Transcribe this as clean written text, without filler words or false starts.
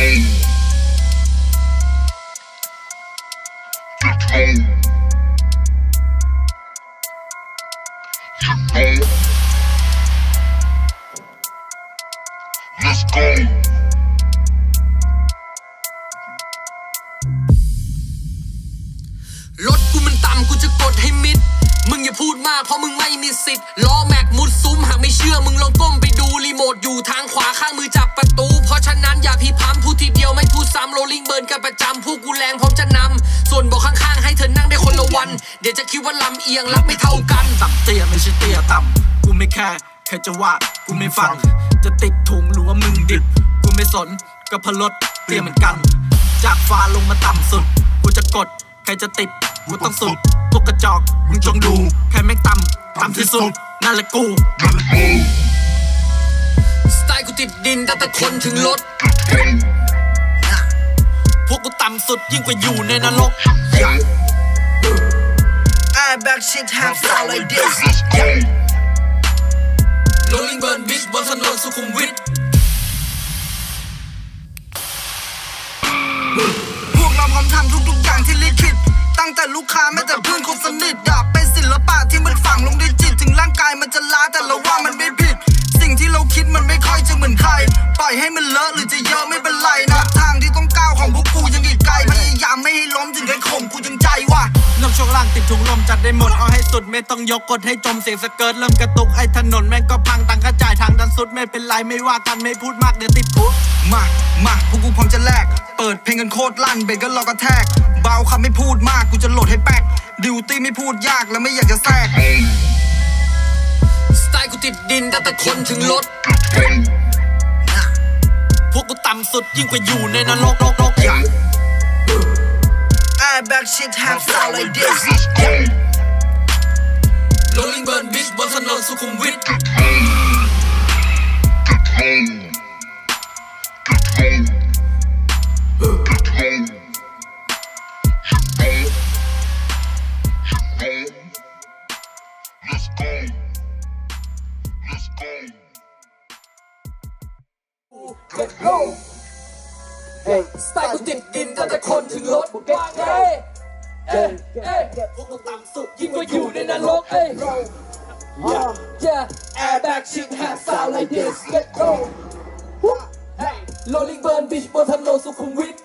Let's go.รถกูมันต่ำกูจะกดให้มิดมึงอย่าพูดมากเพราะมึงไม่มีสิทธิ์ล้อแม็กมุดซุ้มหากไม่เชื่อมึงลองก้มไปดูรีโมทอยู่ทางขวาข้างมือจับประตูเพราะฉะนั้นอย่าพี่พัมพูดทีเดียวไม่พูดซ้ำโรลลิ่งเบิร์นกันประจำพวกกูแรงพร้อมจะนำส่วนบอกข้างๆให้เธอนั่งได้คนละวันเดี๋ยวจะคิดว่าลำเอียงรับไม่เท่ากันต่ำเตี้ยไม่ใช่เตี้ยต่ำกูไม่แค่ใครจะว่ากูไม่ฟังจะติดถุงหรือว่ามึงดิบกูไม่สนก็พลดเตี้ยเหมือนกันจากฟ้าลงมาต่ำสุดกูจะกดใครจะติดกูต้องสุดพวกกระจอกมึงจงดูใครแม่งต่ำที่สุดนั่นแหละกูสไตล์กูติดดินแต่คนถึงรถพวกกูต่ำสุดยิ่งกว่าอยู่ในนรก Airbag shit have sound like this Rolling burn bitch บนถนนสุขุมวิทพวกเราพร้อมทำทุกๆอย่างที่ลิขิตตั้งแต่ลูกค้าแม้แต่เพื่อนคนสนิทเป็นศิลปะที่มันฝังลงในจิตถึงร่างกายมันจะล้าแต่เราว่ามันไม่ผิดสิ่งที่เราคิดมันไม่ค่อยจะเหมือนใครปล่อยให้มันเลอะหรือจะเยอะไม่เป็นไรนะทางที่ต้องก้าวของพวกกูยังอีกไกลพยายามไม่ให้ล้มถึงได้ข่มกูจึงใจว่าน้ำช่วงล่างติดถุงลมจัดได้หมดเอาให้สุดไม่ต้องยกกดให้จมเสียงสเกิร์ตเริ่มกระตุกไอ้ถนนแม่งก็พังตังกระจายทางดันสุดไม่เป็นไรไม่ว่ากันไม่พูดมากเดี๋ยวติดคุกมาพวกกูพร้อมจะแลกเปิดเพลงกันโคตรลั่นเบรกก็รอกระแทกเบาคำไม่พูดมากกูจะโหลดให้แป๊กดิวตี้ไม่พูดยากและไม่อยากจะแทรกสไตล์กูติดดินแต่คนถึงรถพวกกูต่ำสุดยิ่งกว่าอยู่ในนรก Airbag shit have sound like this Rolling burn bitch บนถนนสุขุมวิท Let's go Let's go สไตล์กูติดดินแต่คนถึงรถว่าไงพวกกูต่ำสุดยิ่งกว่าอยู่ในนรกAirbag shit have sound like this Let's go Rolling burn bitch บนถนนสุขุมวิท